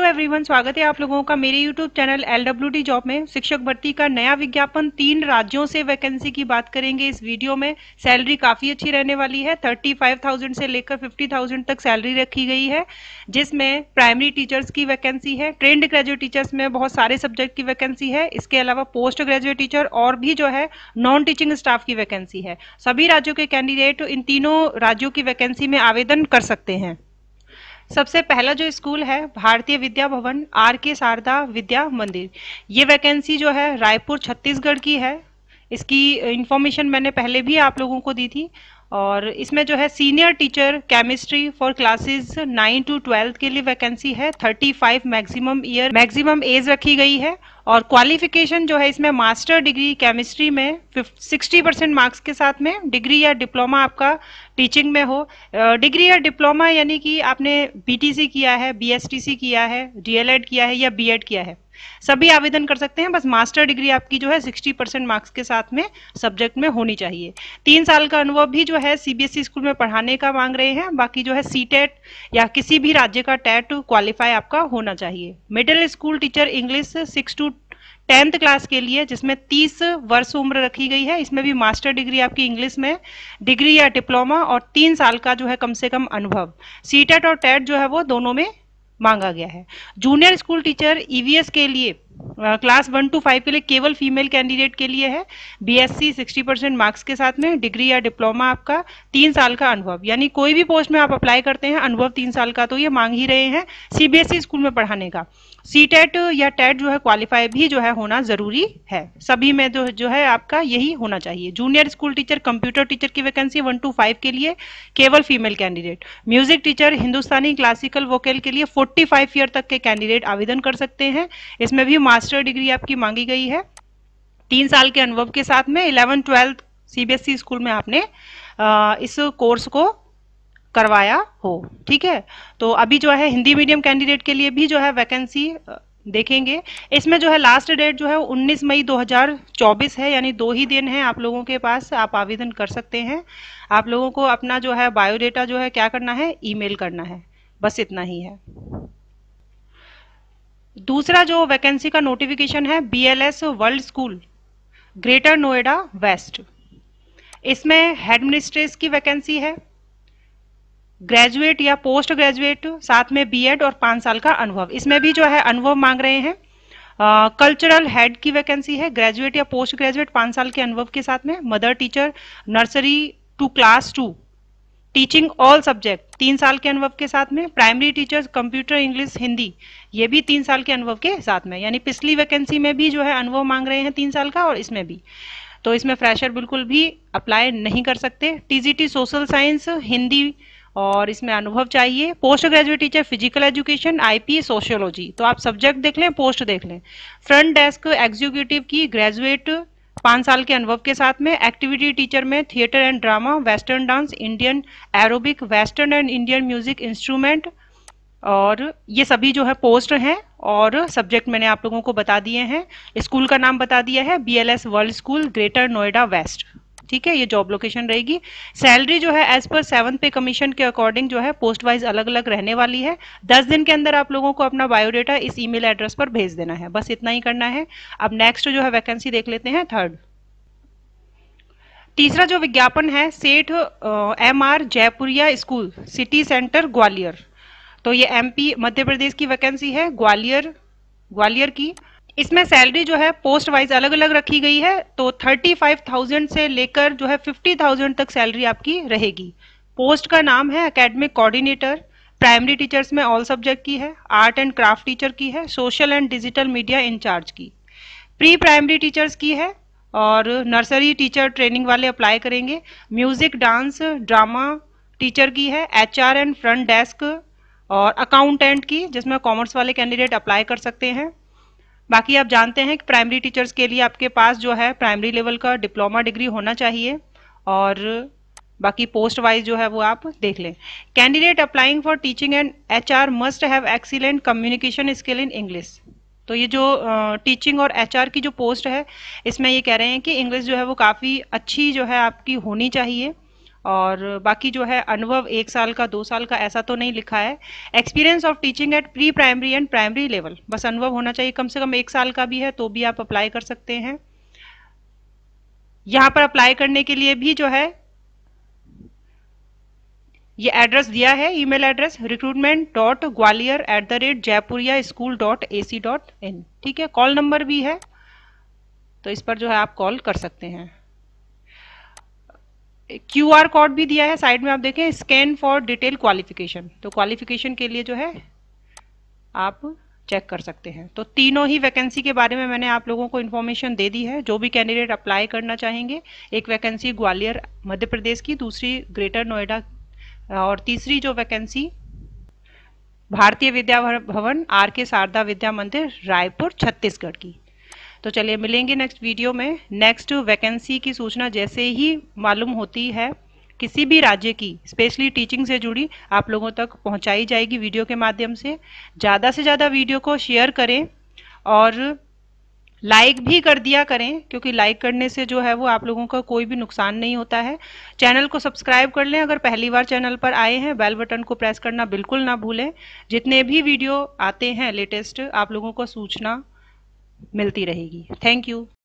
Everyone, स्वागत है आप लोगों का मेरे यूट्यूब चैनल LWD जॉब में। शिक्षक भर्ती का नया विज्ञापन, 3 राज्यों से वैकेंसी की बात करेंगे इस वीडियो में। सैलरी काफ़ी अच्छी रहने वाली है, 35,000 से लेकर 50,000 तक सैलरी रखी गई है, जिसमें प्राइमरी टीचर्स की वैकेंसी है, ट्रेंड ग्रेजुएट टीचर्स में बहुत सारे सब्जेक्ट की वैकेंसी है, इसके अलावा पोस्ट ग्रेजुएट टीचर और भी जो है नॉन टीचिंग स्टाफ की वैकेंसी है। सभी राज्यों के कैंडिडेट इन तीनों राज्यों की वैकेंसी में आवेदन कर सकते हैं। सबसे पहला जो स्कूल है भारतीय विद्या भवन RK शारदा विद्या मंदिर। ये वैकेंसी जो है रायपुर छत्तीसगढ़ की है। इसकी इंफॉर्मेशन मैंने पहले भी आप लोगों को दी थी। और इसमें जो है senior teacher chemistry for classes 9 to 12 के लिए वैकेंसी है। 35 मैक्सिमम एज रखी गई है। और क्वालिफिकेशन जो है इसमें मास्टर डिग्री केमिस्ट्री में 60% मार्क्स के साथ में, डिग्री या डिप्लोमा आपका टीचिंग में हो। डिग्री या डिप्लोमा यानी कि आपने BTC किया है, BSTC किया है, DLED किया है या B.Ed किया है, सभी आवेदन कर सकते हैं। बस मास्टर डिग्री आपकी जो है 60% मार्क्स के साथ में सब्जेक्ट में होनी चाहिए। 3 साल का अनुभव भी जो है CBSE स्कूल में पढ़ाने का मांग रहे हैं। बाकी जो है CTET या किसी भी राज्य का टेट क्वालिफाई आपका होना चाहिए। Middle school teacher English 6 to 10th class के लिए, जिसमें 30 वर्ष उम्र रखी गई है। इसमें भी मास्टर डिग्री आपकी इंग्लिश में, डिग्री या डिप्लोमा और 3 साल का जो है कम से कम अनुभव। CTET और टेट जो है वो दोनों में मांगा गया है। जूनियर स्कूल टीचर EVS के लिए क्लास 1 to 5 के लिए केवल फीमेल कैंडिडेट के लिए है। BSc 60% मार्क्स के साथ में, डिग्री या डिप्लोमा आपका, 3 साल का अनुभव। यानी कोई भी पोस्ट में आप अप्लाई करते हैं, अनुभव 3 साल का तो ये मांग ही रहे हैं CBSE स्कूल में पढ़ाने का। CTET या टेट जो है क्वालिफाई भी जो है होना जरूरी है। सभी में जो है आपका यही होना चाहिए। Junior school teacher computer teacher की वैकेंसी 1 to 5 के लिए केवल female candidate. Music teacher Hindustani classical vocal के लिए 45 ईयर तक के कैंडिडेट आवेदन कर सकते हैं। इसमें भी मास्टर डिग्री आपकी मांगी गई है 3 साल के अनुभव के साथ में। 11th-12th CBSE स्कूल में आपने इस कोर्स को करवाया हो, ठीक है। तो अभी जो है हिंदी मीडियम कैंडिडेट के लिए भी जो है वैकेंसी देखेंगे। इसमें जो है लास्ट डेट जो है 19 मई 2024 है, यानी 2 ही दिन है आप लोगों के पास, आप आवेदन कर सकते हैं। आप लोगों को अपना जो है बायोडेटा जो है क्या करना है, ईमेल करना है, बस इतना ही है। दूसरा जो वैकेंसी का नोटिफिकेशन है BLS world school greater Noida west. इसमें हेड मिस्ट्रेस की वैकेंसी है, ग्रेजुएट या पोस्ट ग्रेजुएट, साथ में B.Ed और 5 साल का अनुभव। इसमें भी जो है अनुभव मांग रहे हैं। कल्चरल हेड की वैकेंसी है, ग्रेजुएट या पोस्ट ग्रेजुएट 5 साल के अनुभव के साथ में। Mother teacher nursery to class 2, teaching all subject 3 साल के अनुभव के साथ में। Primary teachers computer English Hindi, ये भी 3 साल के अनुभव के साथ में। यानी पिछली वैकेंसी में भी जो है अनुभव मांग रहे हैं 3 साल का, और इसमें भी। तो इसमें फ्रेशर बिल्कुल भी अप्लाई नहीं कर सकते। TGT सोशल साइंस हिंदी, और इसमें अनुभव चाहिए। Post graduate teacher physical education IP sociology, तो आप सब्जेक्ट देख लें, पोस्ट देख लें। फ्रंट डेस्क एग्जीक्यूटिव की ग्रेजुएट 5 साल के अनुभव के साथ में। एक्टिविटी टीचर में theatre and drama, western dance, Indian aerobic, western and Indian music instrument, और ये सभी जो है पोस्ट हैं। और सब्जेक्ट मैंने आप लोगों को बता दिए हैं। स्कूल का नाम बता दिया है, BLS world school greater Noida west, ठीक है। ये जॉब लोकेशन रहेगी। सैलरी जो है एज पर 7th पे कमीशन के अकॉर्डिंग जो है पोस्ट वाइज अलग अलग रहने वाली है। 10 दिन के अंदर आप लोगों को अपना बायोडेटा इस ईमेल एड्रेस पर भेज देना है, बस इतना ही करना है। अब नेक्स्ट जो है वैकेंसी देख लेते हैं, थर्ड। तीसरा जो विज्ञापन है Seth MR Jaipuria school city centre Gwalior. तो ये MP मध्य प्रदेश की वैकेंसी है, ग्वालियर की। इसमें सैलरी जो है पोस्ट वाइज अलग अलग रखी गई है। तो 35,000 से लेकर जो है 50,000 तक सैलरी आपकी रहेगी। पोस्ट का नाम है एकेडमिक कोऑर्डिनेटर। प्राइमरी टीचर्स में ऑल सब्जेक्ट की है, आर्ट एंड क्राफ्ट टीचर की है, social and digital media incharge की, प्री प्राइमरी टीचर्स की है, और नर्सरी टीचर ट्रेनिंग वाले अप्लाई करेंगे। म्यूजिक डांस ड्रामा टीचर की है, HR एंड फ्रंट डेस्क और अकाउंटेंट की, जिसमें कॉमर्स वाले कैंडिडेट अप्लाई कर सकते हैं। बाकी आप जानते हैं कि प्राइमरी टीचर्स के लिए आपके पास जो है प्राइमरी लेवल का डिप्लोमा डिग्री होना चाहिए। और बाकी पोस्ट वाइज जो है वो आप देख लें। Candidate applying for teaching and HR must have excellent communication skill in English. तो ये जो टीचिंग और HR की जो पोस्ट है, इसमें ये कह रहे हैं कि इंग्लिश जो है वो काफ़ी अच्छी जो है आपकी होनी चाहिए। और बाकी जो है अनुभव 1 साल का 2 साल का ऐसा तो नहीं लिखा है। Experience of teaching at pre primary and primary level, बस अनुभव होना चाहिए, कम से कम 1 साल का भी है तो भी आप अप्लाई कर सकते हैं। यहाँ पर अप्लाई करने के लिए भी जो है ये एड्रेस दिया है, ईमेल एड्रेस recruitment.gwalior@jaipuriaschool.ac.in, ठीक है। कॉल नंबर भी है, तो इस पर जो है आप कॉल कर सकते हैं। QR कोड भी दिया है साइड में, आप देखें, स्कैन फॉर डिटेल क्वालिफिकेशन, तो क्वालिफिकेशन के लिए जो है आप चेक कर सकते हैं। तो तीनों ही वैकेंसी के बारे में मैंने आप लोगों को इन्फॉर्मेशन दे दी है। जो भी कैंडिडेट अप्लाई करना चाहेंगे, एक वैकेंसी ग्वालियर मध्य प्रदेश की, दूसरी ग्रेटर नोएडा, और तीसरी जो वैकेंसी भारतीय विद्या भवन RK शारदा विद्या मंदिर रायपुर छत्तीसगढ़ की। तो चलिए मिलेंगे नेक्स्ट वीडियो में। नेक्स्ट वैकेंसी की सूचना जैसे ही मालूम होती है किसी भी राज्य की, स्पेशली टीचिंग से जुड़ी, आप लोगों तक पहुंचाई जाएगी वीडियो के माध्यम से। ज़्यादा से ज़्यादा वीडियो को शेयर करें और लाइक भी कर दिया करें, क्योंकि लाइक करने से जो है वो आप लोगों का कोई भी नुकसान नहीं होता है। चैनल को सब्सक्राइब कर लें, अगर पहली बार चैनल पर आए हैं बेल बटन को प्रेस करना बिल्कुल ना भूलें। जितने भी वीडियो आते हैं लेटेस्ट, आप लोगों को सूचना मिलती रहेगी। Thank you.